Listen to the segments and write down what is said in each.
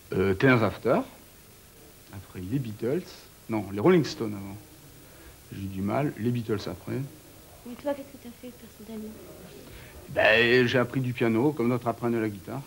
Tenors After. Après les Beatles. Non, les Rolling Stones avant. J'ai eu du mal. Les Beatles après. Mais toi, qu'est-ce que tu as fait personnellement? Ben, j'ai appris du piano, comme d'autres apprennent de la guitare.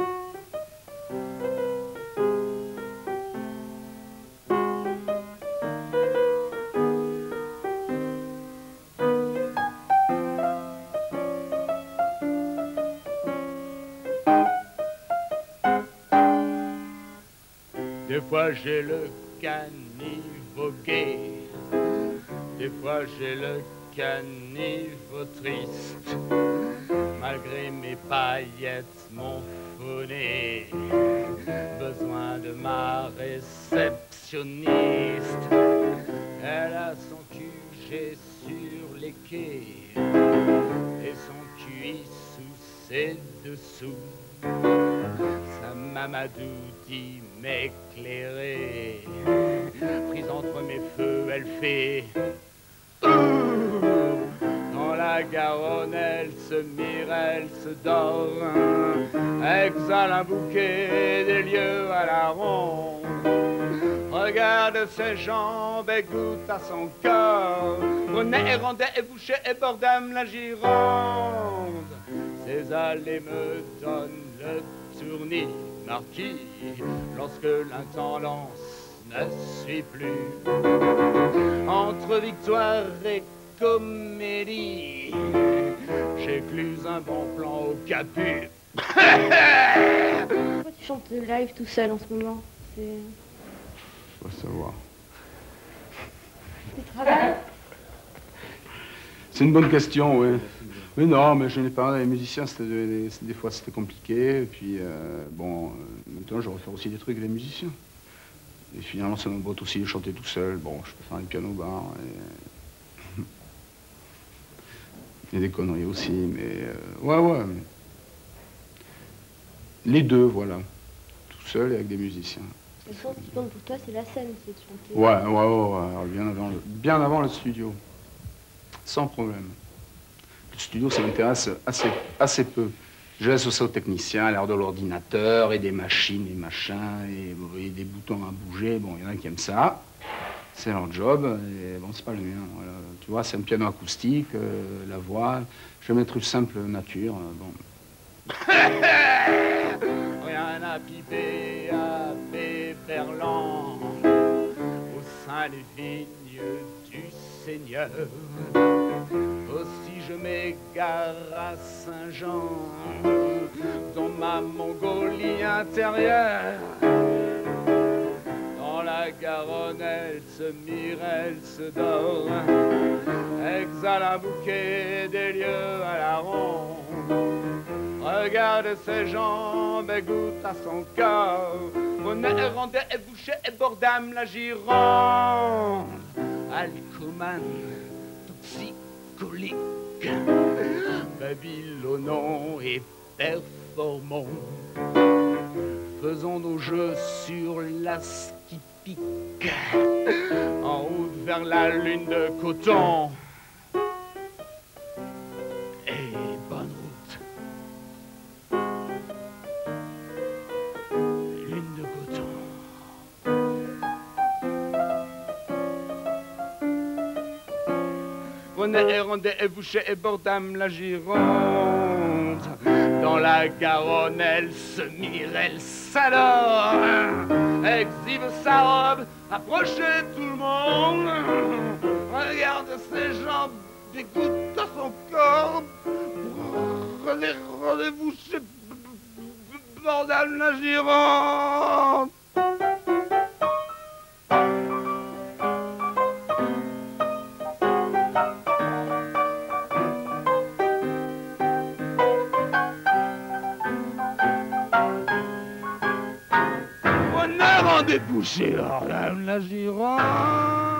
Des fois j'ai le caniveau gai, des fois j'ai le caniveau triste. Malgré mes paillettes, mon fauné, besoin de ma réceptionniste. Elle a son QG sur les quais et son QI sous ses dessous. Sa Mamadou dit m'éclairer. Prise entre mes feux, elle fait dans la Garonne, elle se mire, elle se dort, exhale un bouquet des lieux à la ronde. Regarde ses jambes et goûte à son corps. René et Rondet et Boucher et Bordam la Gironde. Ses allées me donnent le tournis marquis lorsque l'intendance ne suit plus. Entre victoire et comédie, j'écluse un bon plan au capu. Pourquoi tu chantes live tout seul en ce moment? Faut savoir. Tu travailles? C'est une bonne question, oui. Mais non, mais je n'ai pas. Les musiciens, des fois, c'était compliqué. Et puis, bon, maintenant, je refais aussi des trucs avec les musiciens. Et finalement, ça me botte aussi de chanter tout seul. Bon, je peux faire des piano-bar et des conneries aussi, mais ouais. Les deux, voilà. Tout seul et avec des musiciens. Le sens qui compte pour toi, c'est la scène, c'est de chanter. Ouais. Alors, bien avant le studio. Sans problème. Le studio, ça m'intéresse assez peu. Je laisse ça aux techniciens, à l'heure de l'ordinateur, et des machines, et machins, et des boutons à bouger. Bon, il y en a qui aiment ça. C'est leur job, et bon, c'est pas le mien. Voilà. Tu vois, c'est un piano acoustique, la voix. Je vais mettre une simple nature. Bon. Rien à piper à Péberlan, au sein des vignes du Seigneur. Aussi je m'égare à Saint-Jean, dans ma Mongolie intérieure. Dans la Garonne, elle se mire, elle se dort, exhale un bouquet des lieux à la ronde. Regarde ses jambes et goûte à son corps. René et Rondet et Boucher et Bordam la Gironde. Alcomane, toxicolique, babylonnons et performons. Faisons nos jeux sur l'as qui pique, en route vers la lune de coton. Et bonne route. Lune de coton. René et Rondet et Boucher et Bordam la Gironde. Dans la Garonne, elle se mire, elle s'adore, exhibe sa robe, approchez tout le monde. Regarde ses jambes, écoute à son corps. Rendez-vous chez Bordam la Gironde. Des bouchées, Bordam la Gironde.